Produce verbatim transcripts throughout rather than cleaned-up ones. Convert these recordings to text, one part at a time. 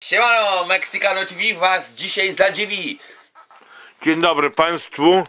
Siemano, Mexicano T V was dzisiaj zadziwi. Dzień dobry Państwu,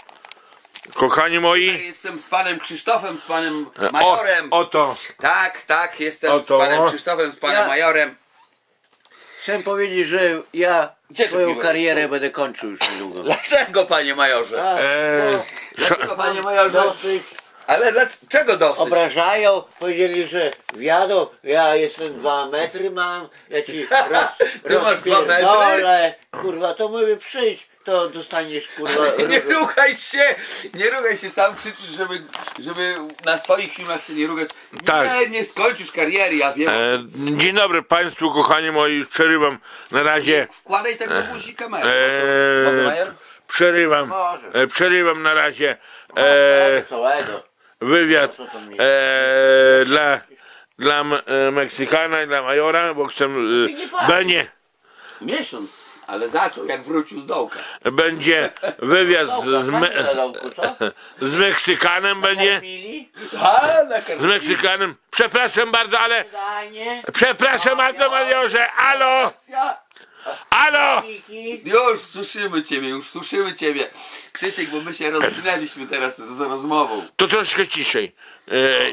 kochani moi. Jestem z panem Krzysztofem, z panem Majorem. O, oto. Tak, tak, jestem Oto. z panem Krzysztofem, z panem Ja- Majorem. Chciałem powiedzieć, że ja Gdzie ty swoją piłeś? karierę będę kończył już niedługo. Dlaczego, panie Majorze? A, Eee, no, Dlaczego, panie Majorze? dosyć Ale dlaczego dosyć? obrażają, powiedzieli, że wiadomo, ja jestem dwa metry mam, ja ci roz, Ty masz dwa metry? rozpierdolę, kurwa, to mówię przyjdź, to dostaniesz kurwa. Nie ru- ruchaj się, nie ruchaj się, sam krzyczysz, żeby, żeby na swoich filmach się nie rugać. Tak. Nie, nie skończysz kariery, ja wiem. e, dzień dobry Państwu, kochani moi, już przerywam na razie. Wkładaj tak do buzi kamerę. E, Mogę, Major? przerywam, Może. e, przerywam na razie e, Całego. wywiad Co to mnie? e, dla, dla M- e, Meksykana i dla Majora, bo chcę, Ty nie e, patrz. będzie, Miesiąc, ale zaczął jak wrócił z dołka. będzie wywiad z, z, me, co? z Meksykanem, będzie, Mili? A, na z kartę. Meksykanem, przepraszam bardzo, ale Danie? przepraszam bardzo Majorze, alo, alo. Miki? Już słyszymy ciebie, już słyszymy ciebie. Krzysiek, bo my się rozwinęliśmy teraz z rozmową. To troszkę ciszej. E,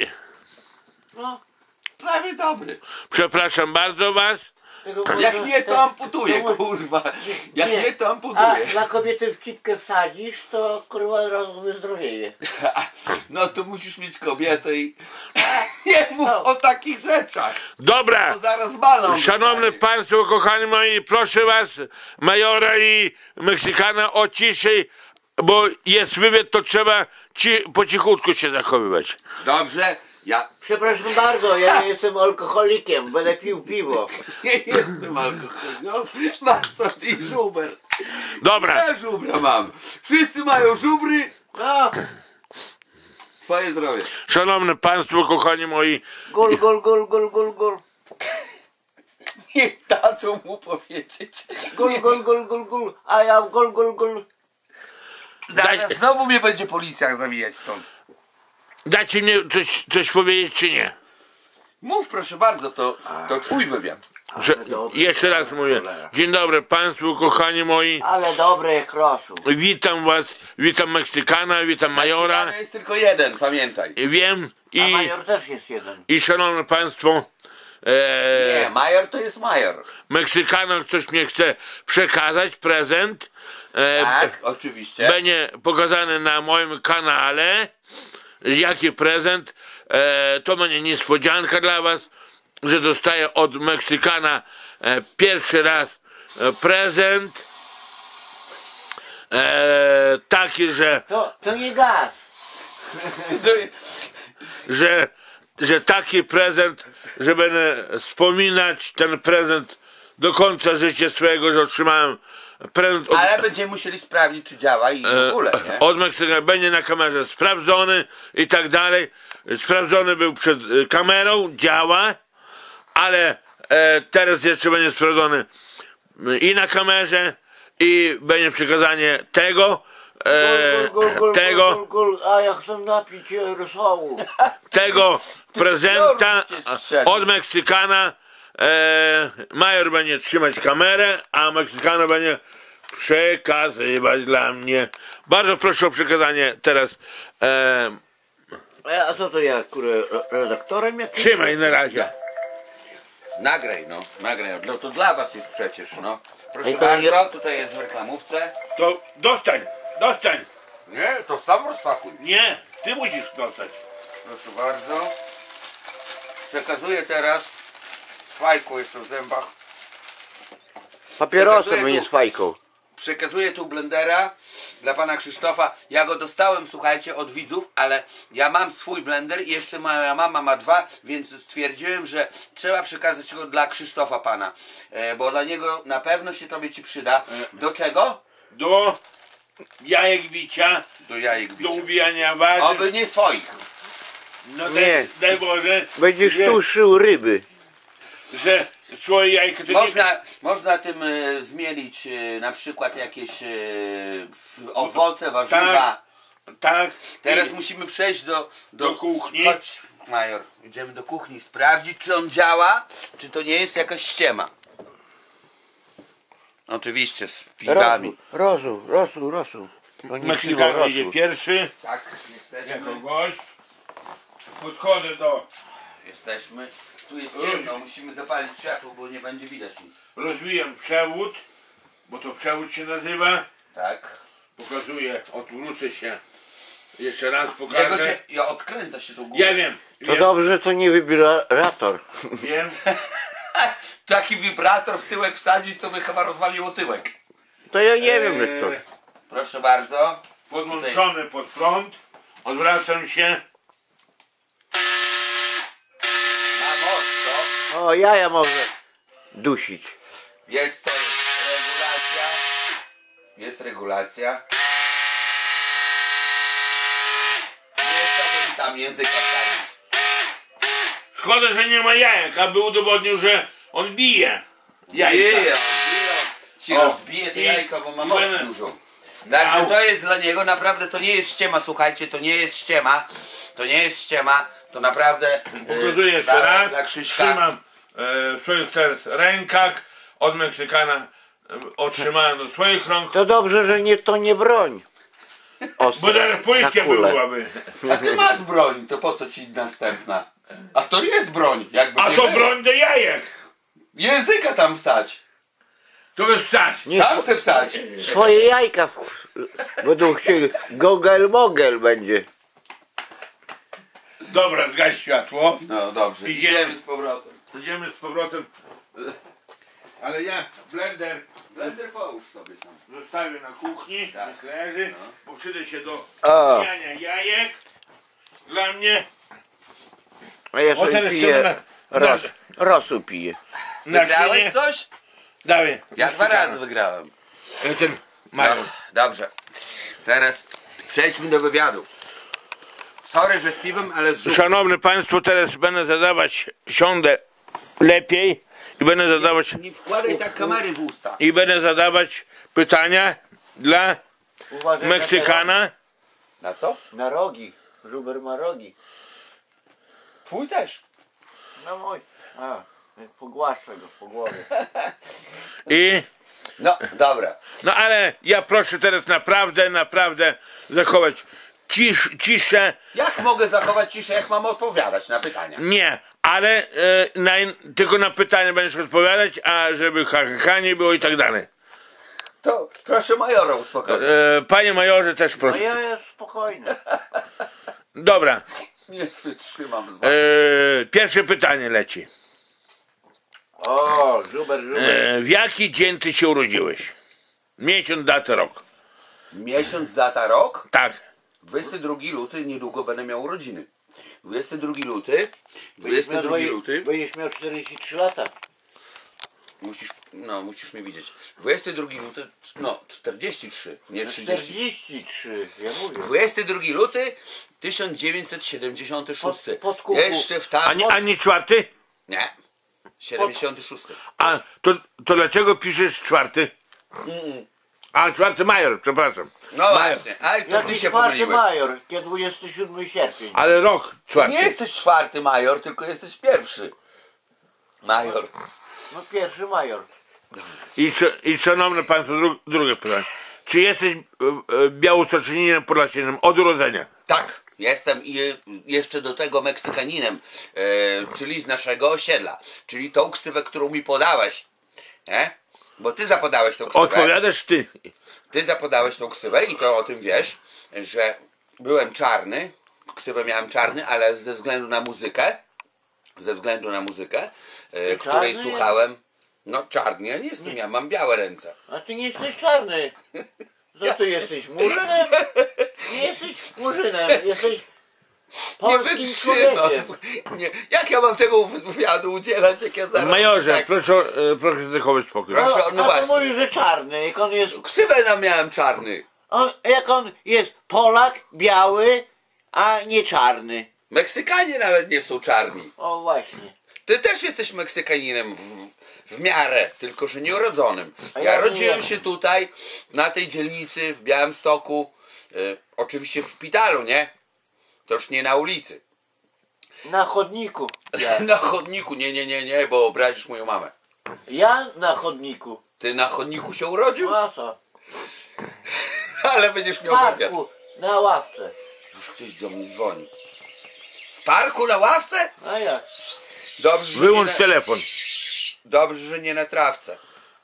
No, Prawie dobry. przepraszam bardzo was. tego Jak może- nie, to amputuję, to może- kurwa. Jak nie, to A amputuję. dla kobiety w cipkę wsadzisz, to kurwa od razu wyzdrowieje. No to musisz mieć kobietę i nie mów o takich rzeczach. Dobra. To zaraz balon. Szanowni Państwo, kochani moi, proszę was, Majora i Meksykana o ciszej, bo jest wywiad, to trzeba ci, po cichutku się zachowywać. Dobrze, ja Przepraszam bardzo, ja nie jestem alkoholikiem, będę pił piwo. nie jestem alkoholikiem. Masz to i żuber. Dobra, Ja żubra mam. Wszyscy mają żubry. No, Twoje zdrowie. szanowni Państwo, kochani moi, gol, gol, gol, gol, gol, gol. Nie dadzą mu powiedzieć. Gol, gol, gol, gol, gol, a ja gol, gol, gol. Zaraz Daj- znowu mnie będzie policja zawijać stąd. dacie mnie coś, coś powiedzieć czy nie? Mów proszę bardzo, to, to twój wywiad. Że, dobra, jeszcze raz mówię, dzień dobry Państwu, kochani moi, Ale dobre jak rosół. witam was, witam Meksykana, witam Majora, jest tylko jeden, pamiętaj. wiem A i, major też jest jeden. i szanowni Państwo, e, Nie, major to jest major. Meksykanom coś mnie chce przekazać, prezent. E, Tak, oczywiście. Będzie pokazany na moim kanale. Jaki prezent? E, to będzie niespodzianka dla was, że dostaję od Meksykana e, pierwszy raz e, prezent. E, taki, że, To, to nie gaz. że, że taki prezent, że będę wspominać ten prezent do końca życia swojego, że otrzymałem prezent od, Ale będziemy musieli sprawdzić, czy działa i w ogóle, nie? od Meksykana, będzie na kamerze sprawdzony i tak dalej. Sprawdzony był przed e, kamerą, działa, ale e, teraz jeszcze będzie sprawdzony i na kamerze, i będzie przekazanie tego, e, Gol, gol, gol, tego, gol, gol, gol, a ja chcę napić e, rosołu. tego prezenta Dobrze cię strzelił. od Meksykana. E, Major będzie trzymać kamerę, a Meksykano będzie przekazywać dla mnie. Bardzo proszę o przekazanie teraz. E, A, a co to ja, kurę, redaktorem jakimś? trzymaj na razie. Nagraj, no, nagraj. No to dla was jest przecież, no. Proszę Ej, to bardzo, nie- tutaj jest w reklamówce. To dostań, dostań. Nie, to sam rozpakuj. Nie, ty musisz dostać. Proszę bardzo. Przekazuję teraz z fajką jeszcze w zębach. Papierosem, Przekazuję a nie tu- z fajką. Przekazuję tu blendera dla pana Krzysztofa. Ja go dostałem, słuchajcie, od widzów, ale ja mam swój blender i jeszcze moja mama ma dwa, więc stwierdziłem, że trzeba przekazać go dla Krzysztofa pana, e, bo dla niego na pewno się tobie ci przyda. Do czego? Do jajek bicia, Do jajek do bicia. ubijania warzyw. Oby nie swoich. No Nie. daj, daj Boże, Będziesz że, suszył ryby. że swoje jajka to Można, można tym e, zmielić e, na przykład jakieś e, owoce, warzywa. nie... Tak. Teraz I- musimy przejść do, do, Do kuchni. Chodź, Major, idziemy do kuchni sprawdzić, czy on działa, czy to nie jest jakaś ściema. Oczywiście, z piwami. Rosół, rosół, rosół. To nie piwo, Meksykanin idzie rosół. pierwszy, Tak, jesteśmy. jako gość. Podchodzę do... Jesteśmy. Tu jest ciemno, musimy zapalić światło, bo nie będzie widać nic. Rozwijam przewód, bo to przewód się nazywa. Tak. Pokazuję, odwrócę się. Jeszcze raz Jego pokażę. się, ja odkręca się tu górę. Ja wiem, To wiem, dobrze, to nie wibrator. wiem. Taki wibrator w tyłek wsadzić, to by chyba rozwaliło tyłek. To ja nie wiem, jak to. Eee, Proszę bardzo. Podłączony pod prąd. Odwracam się. Na mocno. O, jaja może dusić. Jest to regulacja. Jest regulacja. Nie chciałbym tam języka wsadzić. Szkoda, że nie ma jajek, aby udowodnił, że on bije. Jajka. Bije, bije. Ci O, rozbije te i- jajka, bo ma i moc będę- dużą. Także Au. to jest dla niego, naprawdę to nie jest ściema, słuchajcie, to nie jest ściema. To nie jest ściema, to naprawdę Pokazuję e, jeszcze dla, raz. dla Krzyśka. Trzymam e, w swoich teraz rękach. Od Meksykana e, otrzymałem do swoich rąk. To dobrze, że nie, to nie broń. Ostra, Bo zaraz na policja kulę. byłaby. A ty masz broń, to po co ci następna? A to jest broń, jakby A nie to było. broń do jajek. Języka tam wsać. To wystarczy. Sam se wsać. Swoje jajka będą chcieli. Gogel-mogel będzie. Dobra, zgaś światło. No dobrze, Idziemy. idziemy z powrotem. Idziemy z powrotem. Ale ja blender Blender połóż sobie tam. zostawię na kuchni, Tak. niech leży, bo przyjdę się do O. mijania jajek. Dla mnie A ja O, sobie teraz piję. trzeba na- Ros, rosół piję. Wygrałeś naczynie. coś? Dawaj. Ja dwa razy wygrałem. E, Ten mają. Dobra, dobrze. Teraz przejdźmy do wywiadu. Sorry, że z piwem, ale z żółtym. Szanowni Państwo, teraz będę zadawać, siądę lepiej i będę zadawać Nie wkładaj tak kamery w usta. i będę zadawać pytania dla Uważaj Meksykana. Na co? Na rogi. Żuber ma rogi. Twój też. No mój. A, pogłaszczę go po głowie. I No, dobra. no ale ja proszę teraz naprawdę, naprawdę zachować cisz, ciszę. Jak mogę zachować ciszę, jak mam odpowiadać na pytania? Nie, ale e, na, tylko na pytania będziesz odpowiadać, a żeby ha, ha, ha nie było i tak dalej. To proszę majora uspokoić. E, panie majorze też No proszę. ja jest spokojny. Dobra, Nie wytrzymam z wami. e, pierwsze pytanie leci. O, żuber, żuber. E, w jaki dzień ty się urodziłeś? Miesiąc, datę, rok. Miesiąc, data, rok. Tak. dwudziestego drugiego luty, niedługo będę miał urodziny. dwudziestego drugiego luty. dwudziestego drugiego luty. Będziesz miał czterdzieści trzy lata. Musisz, no musisz mnie widzieć. dwudziestego drugiego luty, no czterdzieści trzy, nie trzydzieści. czterdzieści trzy, ja mówię. dwudziestego drugiego luty tysiąc dziewięćset siedemdziesiąty szósty. Pod- pod kuku. Jeszcze w A tam... nie, a nie czwarty? Nie. siedemdziesiąty szósty. A to, to dlaczego piszesz czwarty? A czwarty major, przepraszam. No właśnie, ale to ty Jaki się czwarty pomyliłeś. major, kiedy dwudziestego siódmego sierpień. Ale rok czwarty. Nie jesteś czwarty major, tylko jesteś pierwszy. Major. No pierwszy major. I, sz- i szanowne państwo, dru, drugie pytanie. Czy jesteś e, e, białostoczyninem podlasianym od urodzenia? Tak, jestem i e, jeszcze do tego Meksykaninem, e, czyli z naszego osiedla. Czyli tą ksywę, którą mi podałeś. Nie? Bo ty zapodałeś tą ksywę. Odpowiadasz ty. Ty zapodałeś tą ksywę i to o tym wiesz, że byłem czarny. Ksywę miałem czarny, ale ze względu na muzykę, ze względu na muzykę, e, której czarny? słuchałem. No czarny, ja nie jestem, ja mam białe ręce. A ty nie jesteś czarny. Co ty jesteś murzynem? Nie jesteś murzynem, jesteś polskim człowiekiem. Nie, jak ja mam tego wywiadu udzielać, jak ja zaraz... Majorze, tak, proszę, e, proszę zachować spokój. Proszę. No, no a właśnie. to mówi, że czarny, jak on jest, ksywę nam miałem czarny. on, jak on jest Polak, biały, a nie czarny. Meksykanie nawet nie są czarni. O właśnie. Ty też jesteś Meksykaninem w, w miarę, tylko że nieurodzonym. A Ja ja rodziłem nie. się tutaj, na tej dzielnicy, w Białymstoku. Y, oczywiście w szpitalu, nie? To już nie na ulicy. Na chodniku. Na chodniku, nie, nie, nie, nie, bo obrazisz moją mamę. Ja na chodniku. Ty na chodniku się urodził? No a co? Ale będziesz W miał wywiad. parku, na ławce. Już ktoś do mnie dzwoni. W parku na ławce? A jak? Dobrze, że Wyłącz nie na, telefon. dobrze, że nie na trawce.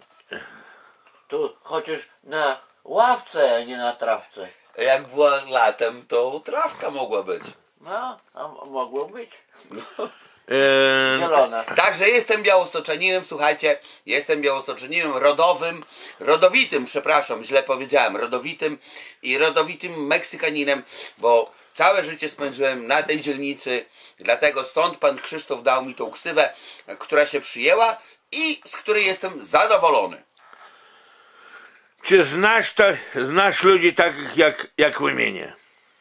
Tu chociaż na ławce, a nie na trawce. Jak była latem, to trawka mogła być. No, a m- mogło być. E, Zielona. Także jestem białostoczaninem, słuchajcie, jestem białostoczaninem rodowym, rodowitym, przepraszam, źle powiedziałem, rodowitym i rodowitym Meksykaninem, bo całe życie spędziłem na tej dzielnicy, dlatego stąd pan Krzysztof dał mi tą ksywę, która się przyjęła i z której jestem zadowolony. Czy znasz, to, znasz ludzi takich jak, jak wymienię?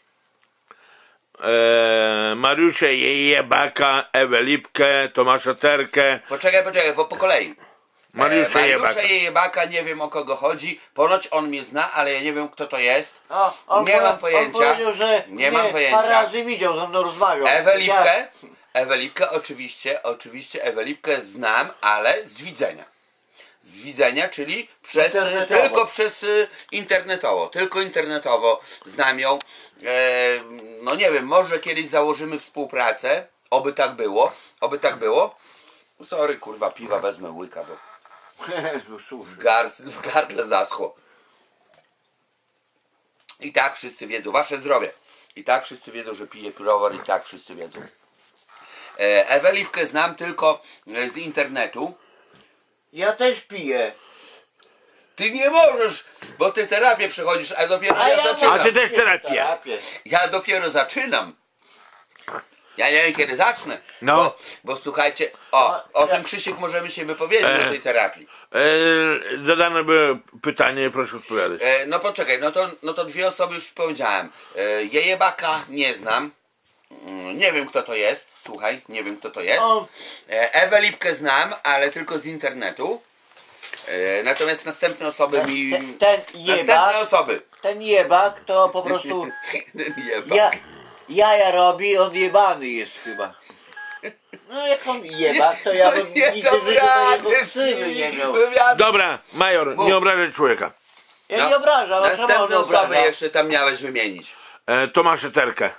E, Mariusza Jebaka, Ewę Lipkę, Tomasza Terkę. Poczekaj, poczekaj, po, po kolei. Mariusza e, Jebaka. Mariusza Jebaka, nie wiem o kogo chodzi, ponoć on mnie zna, ale ja nie wiem kto to jest. O, on Nie powie- mam pojęcia. On powiedział, że Nie mnie mam pojęcia. parę razy widział, ze mną rozmawiał. Ewę Ja- Lipkę, Ewę Lipkę oczywiście, oczywiście Ewę Lipkę znam, ale z widzenia. Z widzenia, czyli przez, Internetowo. tylko przez y, internetowo, tylko internetowo znam ją. E, no nie wiem, może kiedyś założymy współpracę, oby tak było, oby tak było. Sorry, kurwa, piwa wezmę łyka, bo w, gar, w gardle zaschło. I tak wszyscy wiedzą, wasze zdrowie. I tak wszyscy wiedzą, że piję browar, i tak wszyscy wiedzą. E, Ewę Lipkę znam tylko e, z internetu. Ja też piję. Ty nie możesz, bo ty terapię przechodzisz, a dopiero A ja, ja zaczynam. A ty też terapię. Terapię. Ja dopiero zaczynam. Ja nie wiem kiedy zacznę. No. Bo, bo słuchajcie, o, No, o ja- tym Krzysiek możemy się wypowiedzieć E. o tej terapii. E, zadane było pytanie, proszę odpowiadać. E, no poczekaj, no to, no to dwie osoby już powiedziałem. E, Jejebaka nie znam. Mm, Nie wiem kto to jest, słuchaj, nie wiem kto to jest. On- E, Ewę Lipkę znam, ale tylko z internetu. E, natomiast następne osoby mi... Ten, ten jebak, Następne osoby. ten jebak to po prostu Ten jebak. ja, jaja robi, on jebany jest chyba. No jak on jebak, to ja bym Nie nigdy dam w życiu takiego rady z ksywy nimi nie miał. wywiadu. Dobra, major, Mów. nie obrażaj człowieka. Ja No, nie obrażam, a czemu on Następne osoby obraża? jeszcze tam miałeś wymienić. E, Tomasza Terkę.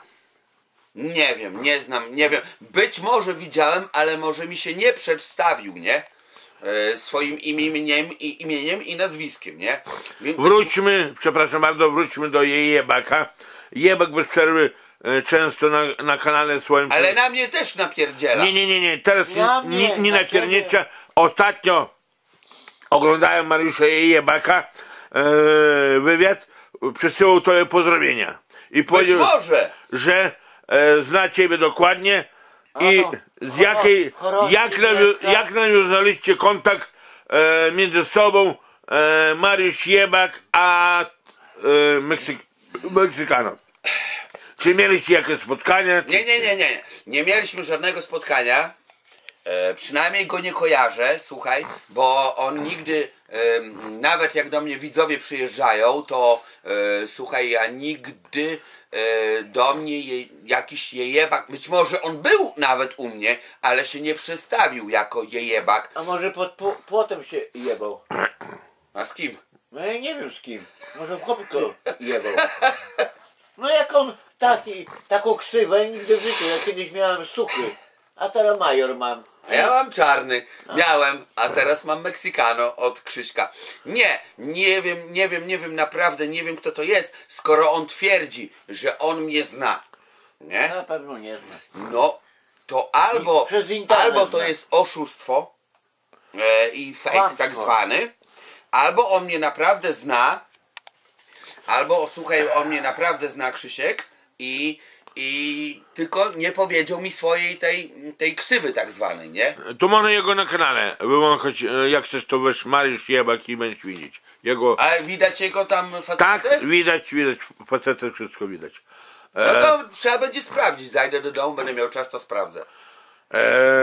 Nie wiem, nie znam, nie wiem. Być może widziałem, ale może mi się nie przedstawił, nie? E, swoim imieniem i, imieniem i nazwiskiem, nie? Więc Wróćmy, przepraszam bardzo, wróćmy do jej Jebaka. Jebak bez przerwy e, często na, na kanale swoim... Ale na mnie też napierdziela. Nie, nie, nie, nie, teraz Na nie, mnie, nie, nie na napiernicza. Ostatnio oglądałem Mariusza Jebaka e, wywiad, przesyłał tobie pozdrowienia. I Być powiedział, może. że e, zna ciebie dokładnie i Ano, z jakiej, chorąży jak, nawiu, mieszka. jak nawiązaliście kontakt e, między sobą e, Mariusz Jebak a e, Meksyk, Meksykano. Czy mieliście jakieś spotkania? Nie, nie, nie, nie. Nie mieliśmy żadnego spotkania. E, przynajmniej go nie kojarzę, słuchaj, bo on nigdy, e, nawet jak do mnie widzowie przyjeżdżają, to e, słuchaj, ja nigdy e, do mnie je, jakiś jejebak, być może on był nawet u mnie, ale się nie przedstawił jako jejebak. A może pod pł- płotem się jebał? A z kim? No ja nie wiem z kim. Może w chłopko jebał. No jak on taki, taką ksywę nigdy w życiu. Ja kiedyś miałem suchy, a teraz major mam. A ja mam czarny, miałem, a teraz mam Meksykano od Krzyśka. Nie, nie wiem, nie wiem, nie wiem, naprawdę nie wiem kto to jest, skoro on twierdzi, że on mnie zna. Nie? Na pewno nie znam. No, to albo, I przez internet albo to zna. jest oszustwo e, i fake Kłamstwo. tak zwany, albo on mnie naprawdę zna, albo słuchaj, on mnie naprawdę zna, Krzysiek, i, i tylko nie powiedział mi swojej tej, tej ksywy tak zwanej, nie? To można jego na kanale wymąchać, e, jak chcesz to weź Mariusz Jebak i będziesz widzieć. Jego... A widać jego tam facety? Tak, widać, widać, facetę wszystko widać. No E, to trzeba będzie sprawdzić, zajdę do domu, będę miał czas, to sprawdzę. e,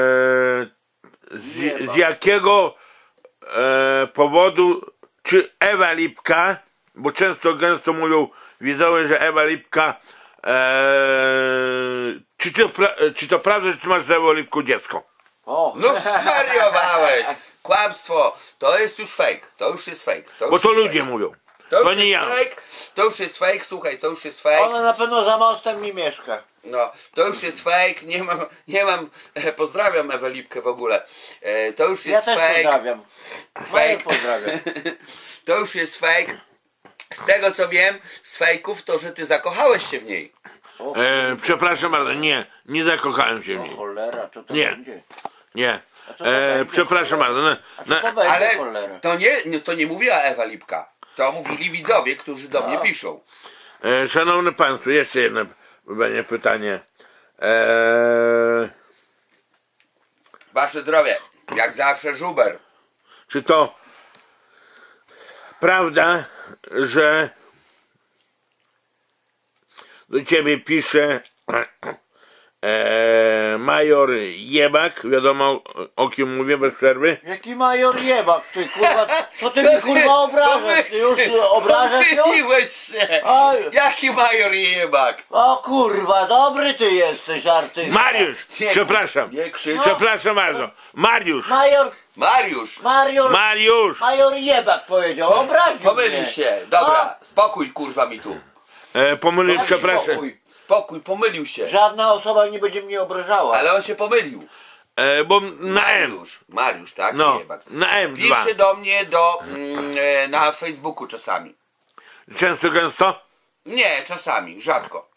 z, z jakiego e, powodu, czy Ewa Lipka, bo często gęsto mówią widzowie, że Ewa Lipka, e, czy, to pra, czy to prawda, że ty masz z Ewą Lipką dziecko? O, No zwariowałeś! kłamstwo, to jest już fake, to już jest fake. To Bo już to jest ludzie fake. mówią. To To już nie jest ja. fake, to już jest fake, słuchaj, to już jest fake. Ona na pewno za mostem nie mieszka. No, to już jest fake, nie mam, nie mam, e, pozdrawiam Ewę Lipkę w ogóle. E, to już Ja jest też fake. pozdrawiam. Fake. Fake pozdrawiam. To już jest fake. Z tego co wiem, z fejków to, że ty zakochałeś się w niej. O, E, przepraszam bardzo, nie, nie zakochałem się w o niej. cholera, co to Nie. będzie? Nie. co to E, będzie? przepraszam bardzo. Na, A co na, to będzie, Ale cholera? to nie, nie- to nie mówiła Ewa Lipka. To mówili widzowie, którzy do mnie A. piszą. e, szanowny Państwo, jeszcze jedno będzie pytanie. E, Wasze zdrowie, jak zawsze żuber. czy to prawda, że do ciebie pisze e, major Jebak, wiadomo o, o kim mówię bez przerwy? Jaki major jebak, ty kurwa, co ty mi kurwa obrażasz? Ty już obrażasz ją? Pomyliłeś się. Oj. Jaki major jebak? O kurwa, dobry ty jesteś, artysta. Mariusz, Nie, przepraszam. Nie krzycz. Przepraszam bardzo. Mariusz, Major, Mariusz, major, Mariusz. major jebak powiedział, obraził pomylił mnie. się. Dobra, spokój kurwa mi tu. E, pomylił, No, przepraszam. spokój. Spokój, pomylił się. Żadna osoba nie będzie mnie obrażała. Ale on się pomylił. E, bo na M. Mariusz, Mariusz, tak? No, Jebak. na M dwa. Pisze do mnie do, mm, e, na Facebooku czasami. Często, gęsto? Nie, czasami, rzadko.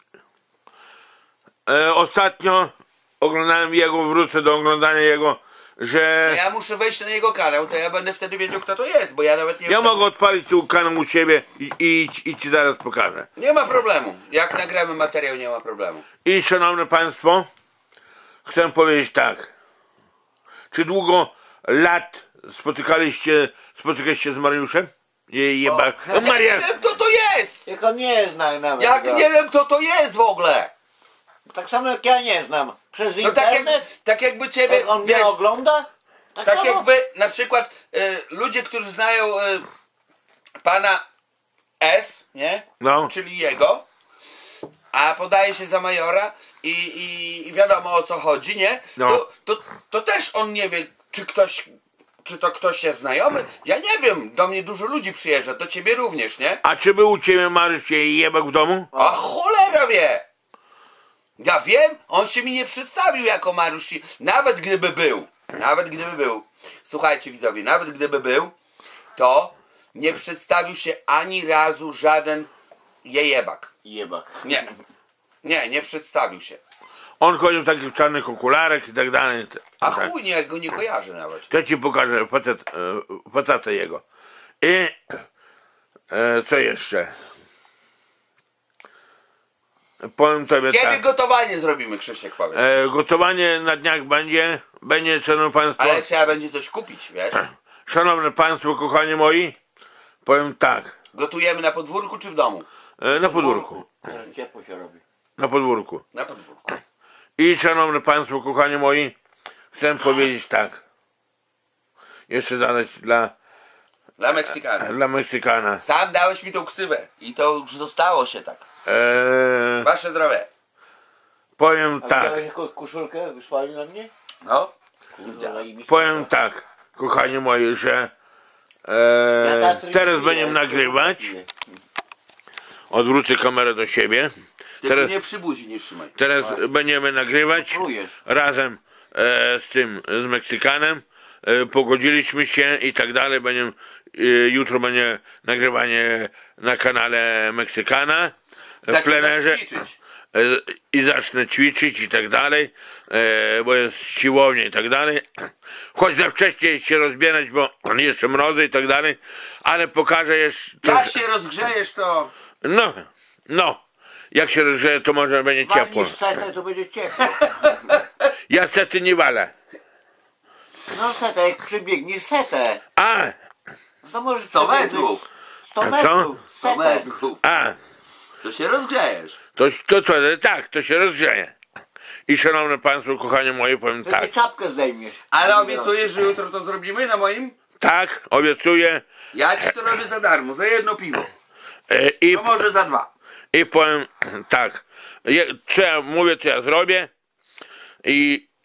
E, ostatnio oglądałem jego, wrócę do oglądania jego, że No ja muszę wejść na jego kanał, to ja będę wtedy wiedział, kto to jest, bo ja nawet nie ja wiem. mogę odpalić tu kanał u siebie i, i, i ci zaraz pokażę. Nie ma problemu. Jak nagramy materiał, nie ma problemu. I szanowne Państwo, chcę powiedzieć tak. Czy długo lat spotykaliście, spotykaliście z Mariuszem? Je, jeba... No, Ja Maria... nie wiem, kto to jest! Tylko nie znam nawet Jak go. nie wiem, kto to jest w ogóle! Tak samo jak ja nie znam. Przez No tak, jak, internet? tak jakby ciebie, Jak on wiesz, mnie ogląda? Tak, tak samo? jakby na przykład y, ludzie, którzy znają y, pana S, nie? No. Czyli jego, a podaje się za majora i, i, i wiadomo o co chodzi, nie? No. To, to, to też on nie wie, czy ktoś, czy to ktoś jest znajomy. Ja nie wiem, do mnie dużo ludzi przyjeżdża, do ciebie również, nie? A czy był u ciebie Mariusz i jebak w domu? A cholera wie! Ja wiem, on się mi nie przedstawił jako Mariusz. Nawet gdyby był, nawet gdyby był, słuchajcie widzowie, nawet gdyby był, to nie przedstawił się ani razu żaden jejebak. Jebak. Nie, nie, nie przedstawił się. On chodził w takich czarnych okularach i tak dalej. A Tak. chuj, nie, ja go nie kojarzę nawet. Ja ci pokażę facet, e, facetę jego. I e, co jeszcze? Powiem tobie Kiedy tak. gotowanie zrobimy, Krzysiek, powiedz. E, gotowanie na dniach będzie. Będzie, szanowni państwo. Ale trzeba będzie coś kupić, wiesz? Szanowni państwo, kochani moi. Powiem tak. Gotujemy na podwórku czy w domu? E, na podwórku. Teraz ciepło się robi. Na podwórku. Na podwórku. I szanowni państwo, kochani moi. Chcę powiedzieć tak. Jeszcze zadać dla, Dla Meksykana. dla Meksykana. Sam dałeś mi tą ksywę i to już zostało się tak. E, Wasze zdrowie. powiem A tak. widziałeś jakąś koszulkę wysłali na mnie? No. Kurwa, zajebista. Powiem tak, kochani moi, że Ja e, tatry teraz nie będziemy piję, nagrywać. piję. Odwrócę kamerę do siebie. Tylko Teraz, nie przy buzi nie trzymaj. teraz będziemy nagrywać Plujesz. razem e, z tym, z Meksykanem. E, pogodziliśmy się i tak dalej. Będziemy, e, jutro będzie nagrywanie na kanale Meksykana w Zaczynasz plenerze. ćwiczyć. E, i zacznę ćwiczyć i tak dalej, e, bo jest siłownia i tak dalej. Choć za wcześnie się rozbierać, bo jeszcze mrozy i tak dalej, ale pokażę jeszcze. Jak się rozgrzejesz, to... No, no. Jak się rozgrzeje, to może będzie ciepło. Walniesz setę, to będzie ciepło. Ja sety nie walę. No setę, jak przybiegniesz setę. A, To możesz sto przebiegać metrów. sto A co? metrów. sto Setę. metrów. a. To się rozgrzejesz. To, to, to, tak, to się rozgrzeje. I szanowne państwo, kochani moi, powiem To tak. ty czapkę zdejmiesz. Ale obiecujesz, że jutro to zrobimy na moim? Tak, obiecuję. Ja ci to robię za darmo, za jedno piwo. E, i, No może za dwa. I powiem tak. Je, co ja mówię, co ja zrobię. I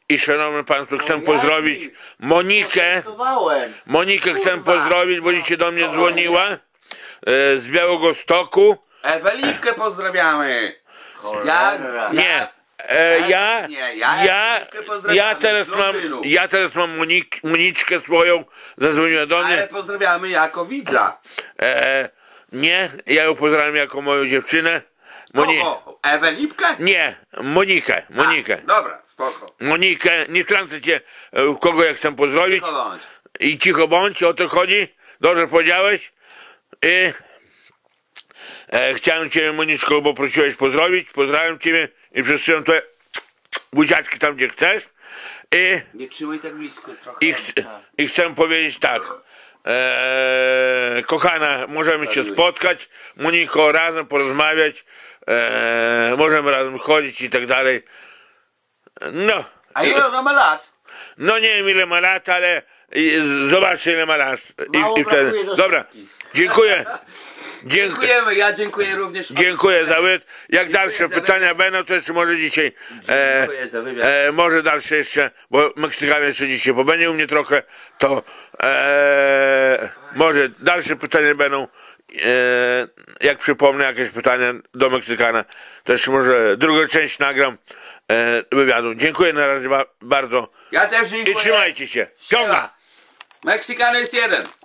i szanowny państwo, chcę pozdrowić Monikę. Żartowałem. Monikę chcę pozdrowić, bo dzisiaj do mnie dzwoniła e, z Białegostoku. Ewelipkę pozdrawiamy. Ja, Cholera. Nie, e, ja, Nie, ja ja, Ewelipkę pozdrawiamy, ja teraz mam, blondynów. ja teraz mam Monik, Moniczkę swoją, zadzwoniła do mnie. Ale pozdrawiamy jako widza. E, nie, ja ją pozdrawiam jako moją dziewczynę. Moni Kogo? Ewelipkę? nie, Monikę, Monikę. A, dobra, spoko. Monikę, nie wtrącę cię, e, kogo ja chcę pozdrowić. Cicho bądź. I cicho bądź, o to chodzi. Dobrze powiedziałeś. I e, chciałem cię, Moniczko, bo prosiłeś pozdrowić. Pozdrawiam ciebie i przesyłam te buziaczki tam, gdzie chcesz. I, Nie trzymaj tak blisko trochę. i, ch i chcę powiedzieć tak. E, kochana, możemy się spotkać, Moniko, razem porozmawiać. E, możemy razem chodzić i tak dalej. No. A ile ona ma lat? No nie wiem ile ma lat, ale i- zobaczę ile ma lat. Mało I, i wtedy. brakuje do Dobra, dziękuję. Dziękuję. Dziękujemy, ja dziękuję również. Dziękuję za wywiad. Jak dalsze za pytania wywiad. będą, to jeszcze może dzisiaj. E, Dziękuję za wywiad. e, może dalsze jeszcze, bo Meksykan jeszcze dzisiaj pobędzie u mnie trochę, to e, może dalsze pytania będą. E, jak przypomnę jakieś pytania do Meksykana, to jeszcze może drugą część nagram e, wywiadu. Dziękuję na razie ba bardzo Ja też dziękuję. i trzymajcie się. Ciąga! Meksykan jest jeden.